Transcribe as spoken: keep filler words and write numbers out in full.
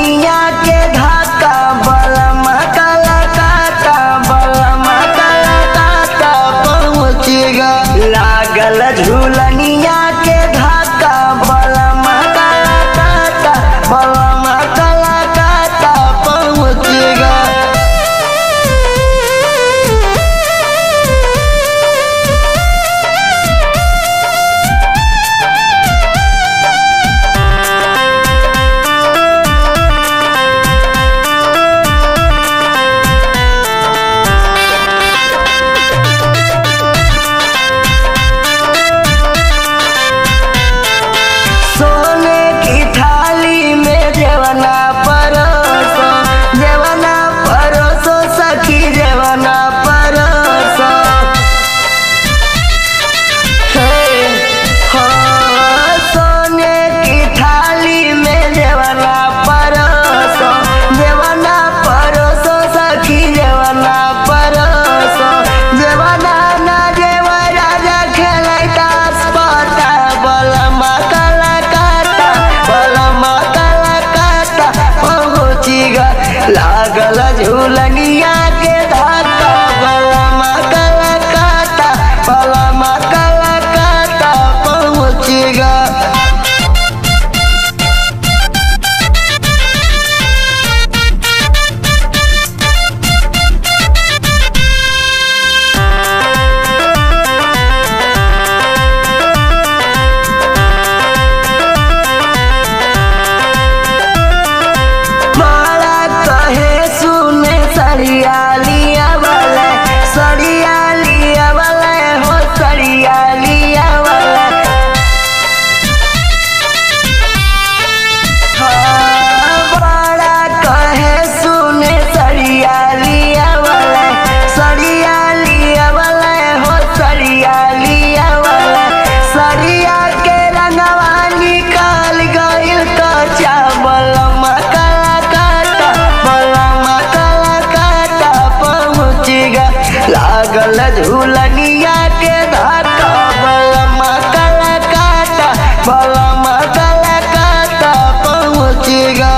झूलनिया के धाका बलम कला काटा बलम कला काटा पहुँचेगा लागल झूलनिया के धाका बलम कला काटा बलम कला काटा पहुँचेगा। सोने की थाली में जेवना परोसो जेवना परोसो सखी जेवना परोसो हे हो सोने की थाली में जेवना परोसो जेवना परोसो सखी जेवना परोसो जेवना ना जेवा राजा खेलै तास पाता बलमा कला काटा बलमा कला काटा पहुँचेगा लागल झूलनिया के धाका बलमा कला काटा बलमा कला काटा पहुँचेगा। बड़ा कहे सुने सड़िया लिया वाला सड़िया लिया वाला हो सड़िया लिया वाला हाँ बड़ा कहे सुने सड़िया लिया वाला सड़िया लिया वाला हो सड़िया लिया वाला सड़िया के रंगवा निकाल गइल कच्चा बलमा कला काटा बलमा कला काटा पहुँचेगा लागल झूलनिया के धाका बलमा कला काटा बलमा कला काटा पहुँचेगा।